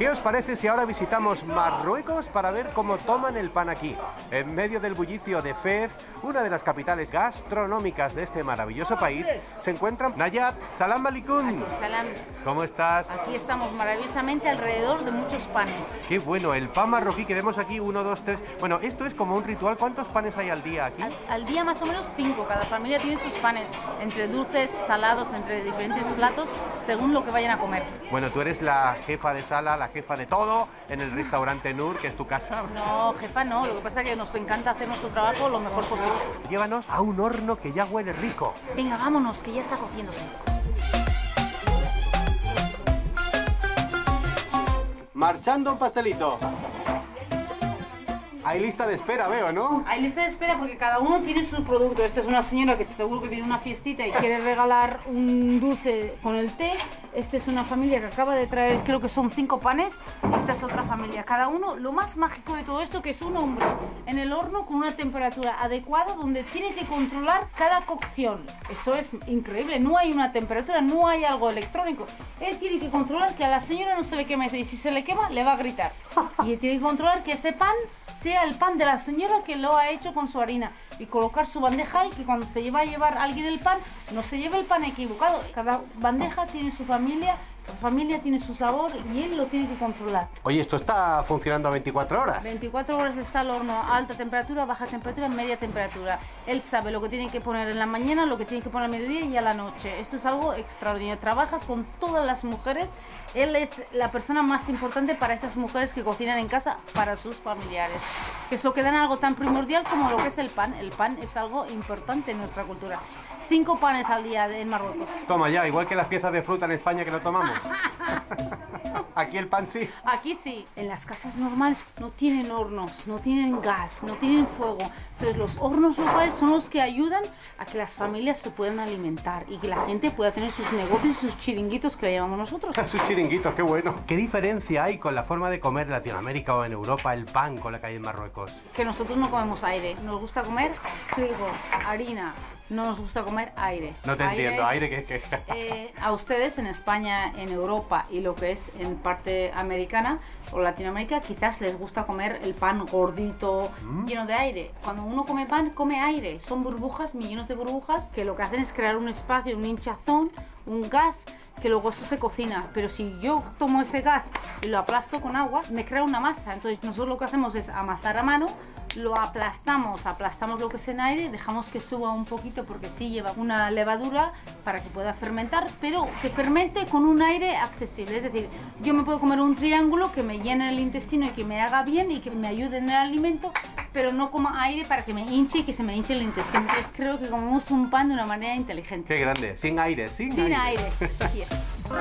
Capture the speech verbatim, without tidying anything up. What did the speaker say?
¿Qué os parece si ahora visitamos Marruecos para ver cómo toman el pan aquí? En medio del bullicio de Fez, una de las capitales gastronómicas de este maravilloso país, se encuentran Nayat. Salam alaikum. Salam. ¿Cómo estás? Aquí estamos maravillosamente alrededor de muchos panes. Qué bueno, el pan marroquí que vemos aquí, uno, dos, tres. Bueno, esto es como un ritual. ¿Cuántos panes hay al día aquí? Al, al día más o menos cinco. Cada familia tiene sus panes, entre dulces, salados, entre diferentes platos, según lo que vayan a comer. Bueno, tú eres la jefa de sala, la jefa de todo en el restaurante Nur, que es tu casa. No, jefa, no. Lo que pasa es que nos encanta hacer nuestro trabajo lo mejor posible. Llévanos a un horno que ya huele rico. Venga, vámonos, que ya está cociéndose. Marchando un pastelito. Hay lista de espera, veo, ¿no? Hay lista de espera porque cada uno tiene su producto. Esta es una señora que seguro que tiene una fiestita y quiere regalar un dulce con el té. Esta es una familia que acaba de traer, creo que son cinco panes. Esta es otra familia. Cada uno, lo más mágico de todo esto, que es un hombre en el horno con una temperatura adecuada donde tiene que controlar cada cocción. Eso es increíble. No hay una temperatura, no hay algo electrónico. Él tiene que controlar que a la señora no se le queme eso. Y si se le quema, le va a gritar. Y él tiene que controlar que ese pan sea el pan de la señora que lo ha hecho con su harina y colocar su bandeja y que cuando se lleva a llevar alguien el pan no se lleve el pan equivocado. Cada bandeja tiene su familia, cada familia tiene su sabor y él lo tiene que controlar. Oye, esto está funcionando a veinticuatro horas. veinticuatro horas está el horno a alta temperatura, baja temperatura, media temperatura. Él sabe lo que tiene que poner en la mañana, lo que tiene que poner al mediodía y a la noche. Esto es algo extraordinario. Trabaja con todas las mujeres. Él es la persona más importante para esas mujeres que cocinan en casa para sus familiares. Que eso queda en algo tan primordial como lo que es el pan. El pan es algo importante en nuestra cultura. Cinco panes al día en Marruecos. Toma ya, igual que las piezas de fruta en España que no tomamos. Aquí el pan sí. Aquí sí. En las casas normales no tienen hornos, no tienen gas, no tienen fuego. Entonces los hornos locales son los que ayudan a que las familias se puedan alimentar y que la gente pueda tener sus negocios y sus chiringuitos que le llamamos nosotros. Sus chiringuitos, qué bueno. ¿Qué diferencia hay con la forma de comer en Latinoamérica o en Europa el pan con la que hay en Marruecos? Que nosotros no comemos aire. Nos gusta comer trigo, harina. No nos gusta comer aire. No te aire, entiendo, aire que es que... Eh, a ustedes en España, en Europa y lo que es en parte americana o Latinoamérica, quizás les gusta comer el pan gordito, mm. lleno de aire. Cuando uno come pan, come aire. Son burbujas, millones de burbujas, que lo que hacen es crear un espacio, un hinchazón, un gas, que luego eso se cocina. Pero si yo tomo ese gas y lo aplasto con agua, me crea una masa. Entonces nosotros lo que hacemos es amasar a mano, lo aplastamos, aplastamos lo que es en aire, dejamos que suba un poquito porque sí lleva una levadura para que pueda fermentar, pero que fermente con un aire accesible. Es decir, yo me puedo comer un triángulo que me llene el intestino y que me haga bien y que me ayude en el alimento, pero no coma aire para que me hinche y que se me hinche el intestino. Entonces creo que comemos un pan de una manera inteligente. Qué grande, sin aire, sin, sin aire. aire.